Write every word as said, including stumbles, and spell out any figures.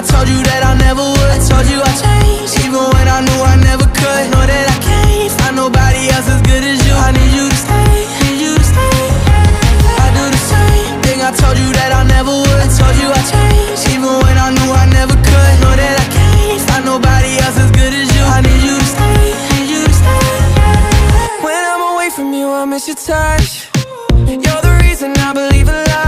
told you that I never would. I told you I changed, even when I knew I never could. Know that I can't find nobody else as good as you. I need you to stay, need you to stay. I do the same thing, I told you that I never would. I told you I changed, even when I knew I never could. Know that I can't find nobody else as good as you. I need you to stay, need you to stay. When I'm away from you, I miss your touch. You're the reason I believe in love.